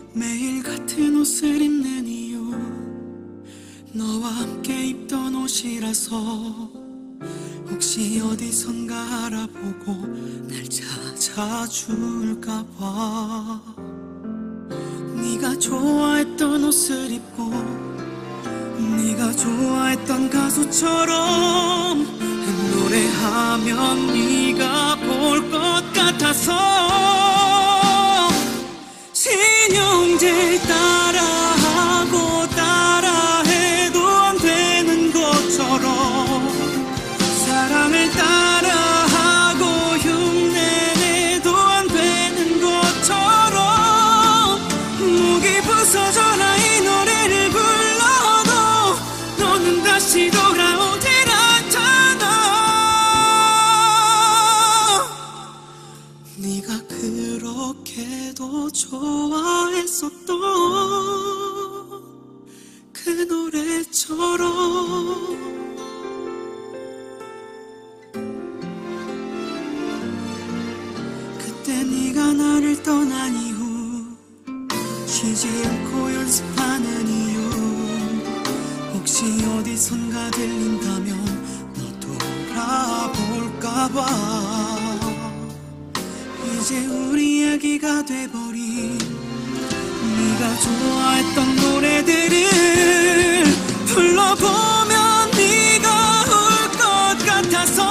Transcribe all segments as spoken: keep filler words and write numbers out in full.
매일 같은 옷을 입는 이유 너와 함께 입던 옷이라서 혹시 어디선가 알아보고 날 찾아줄까봐 네가 좋아했던 옷을 입고 네가 좋아했던 가수처럼 노래하면 네가 볼 것 같아서 신용제일 따라하고 따라해도 안 되는 것처럼 사랑을 따라하고 흉내내도 안 되는 것처럼 목이 부서져라 이 노래를 불러도 너는 다시 돌아오질 않잖아. 네가 그렇게도 좋아했었던 그 노래처럼 그때 네가 나를 떠난 이후 쉬지 않고 연습하는 이유 혹시 어디선가 들린다면 너 돌아볼까봐 이제 우리 이야기가 돼버린 네가 좋아했던 노래들을 불러보면 네가 울 것 같아서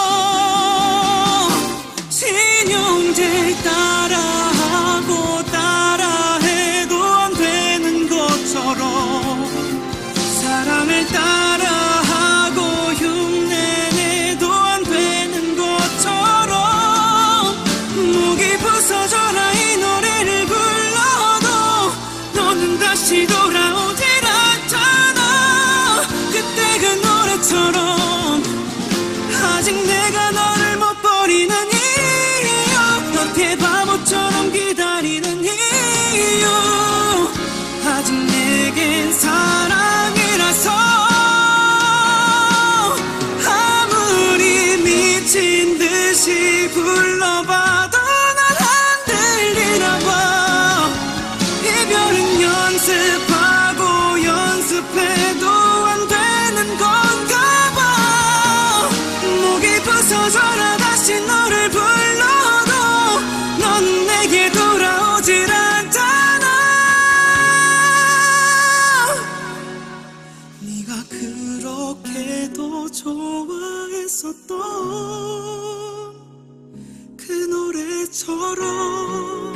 신용제일 따라하고 따라해도 안 되는 것처럼 사랑을 따라하고 흉내내도 안 되는 것처럼 목이 부서져라 이 노래를 불러도 너는 다시 돌아오질 않잖아. 그때 그 노래처럼 아직 내가 너를 못 버리는 이유 너한테 바보처럼 기다리는 이유 아직 내겐 사랑이라서 아무리 미친 듯이 불러봐도 난 안 들리나 봐. 이별은 연습하고 연습해도 안 되는 건가 봐. 목이 부서져라 다시 너를 불러도 넌 내게 돌아오질 않잖아. 네가 그렇게도 좋아했었던 그 노래처럼